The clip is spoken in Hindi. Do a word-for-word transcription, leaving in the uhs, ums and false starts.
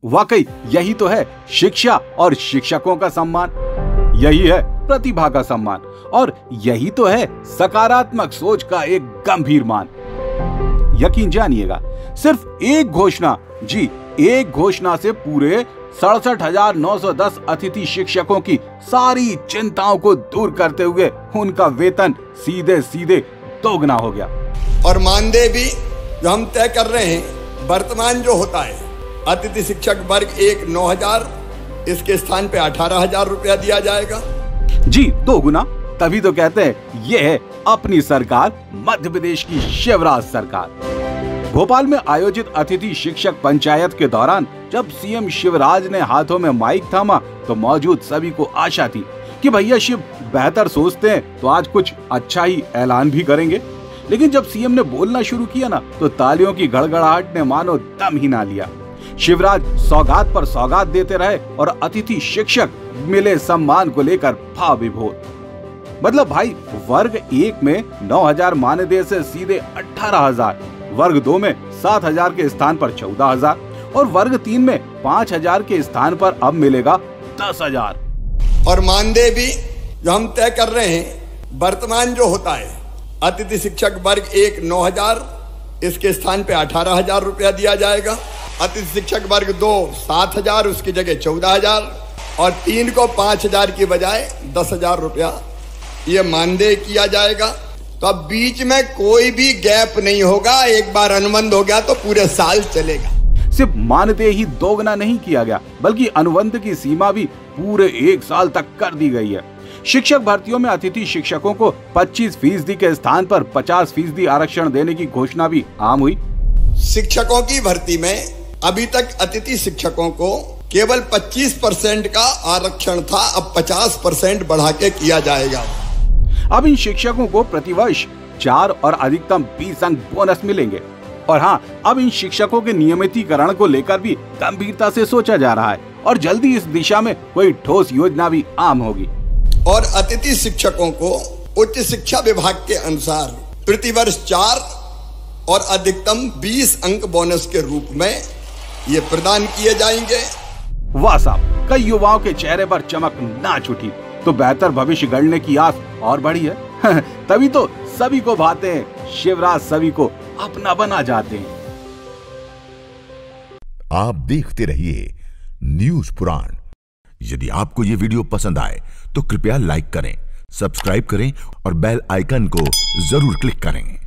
वाकई यही तो है शिक्षा और शिक्षकों का सम्मान, यही है प्रतिभा का सम्मान और यही तो है सकारात्मक सोच का एक गंभीर मान। यकीन जानिएगा, सिर्फ एक घोषणा, जी एक घोषणा से पूरे सड़सठ हजार नौ सौ दस अतिथि शिक्षकों की सारी चिंताओं को दूर करते हुए उनका वेतन सीधे सीधे दोगुना हो गया। और मानदेय भी जो हम तय कर रहे हैं, वर्तमान जो होता है अतिथि शिक्षक वर्ग एक नौ हजार, इसके स्थान पे अठारह हजार रुपया दिया जाएगा। जी दोगुना, तभी तो कहते हैं ये है अपनी सरकार, मध्य प्रदेश की शिवराज सरकार। भोपाल में आयोजित अतिथि शिक्षक पंचायत के दौरान जब सीएम शिवराज ने हाथों में माइक थामा तो मौजूद सभी को आशा थी कि भैया शिव बेहतर सोचते हैं तो आज कुछ अच्छा ही ऐलान भी करेंगे। लेकिन जब सीएम ने बोलना शुरू किया ना तो तालियों की गड़गड़ाहट ने मानो दम ही ना लिया। शिवराज सौगात पर सौगात देते रहे और अतिथि शिक्षक मिले सम्मान को लेकर भाव विभोर। मतलब भाई वर्ग एक में नौ हजार मानदेय से सीधे अठारह हजार, वर्ग दो में सात हजार के स्थान पर चौदह हजार और वर्ग तीन में पाँच हजार के स्थान पर अब मिलेगा दस हजार। और मानदेय भी जो हम तय कर रहे हैं, वर्तमान जो होता है अतिथि शिक्षक वर्ग एक नौ हजार, इसके स्थान पे अठारह हजार रुपया दिया जाएगा। अतिथि शिक्षक वर्ग दो सात हजार, उसकी जगह चौदह हजार और तीन को पांच हजार की बजाय दस हजार रुपया ये मानदेय किया जाएगा। तो अब बीच में कोई भी गैप नहीं होगा, एक बार अनुबंध हो गया तो पूरे साल चलेगा। सिर्फ मानदेय ही दोगुना नहीं किया गया बल्कि अनुबंध की सीमा भी पूरे एक साल तक कर दी गई है। शिक्षक भर्तियों में अतिथि शिक्षकों को पच्चीस फीसदी के स्थान पर पचास फीसदी आरक्षण देने की घोषणा भी आम हुई। शिक्षकों की भर्ती में अभी तक अतिथि शिक्षकों को केवल पच्चीस परसेंट का आरक्षण था, अब पचास परसेंट बढ़ा के किया जाएगा। अब इन शिक्षकों को प्रतिवर्ष चार और अधिकतम बीस अंक बोनस मिलेंगे। और हाँ, अब इन शिक्षकों के नियमितीकरण को लेकर भी गंभीरता से सोचा जा रहा है और जल्दी इस दिशा में कोई ठोस योजना भी आम होगी। और अतिथि शिक्षकों को उच्च शिक्षा विभाग के अनुसार प्रतिवर्ष चार और अधिकतम बीस अंक बोनस के रूप में ये प्रदान किए जाएंगे। वाह साहब, कई युवाओं के चेहरे पर चमक नाच उठी तो बेहतर भविष्य गढ़ने की आस और बढ़ी है। तभी तो सभी को भाते हैं, शिवराज सभी को अपना बना जाते हैं। आप देखते रहिए न्यूज पुराण। यदि आपको ये वीडियो पसंद आए तो कृपया लाइक करें, सब्सक्राइब करें और बेल आइकन को जरूर क्लिक करें।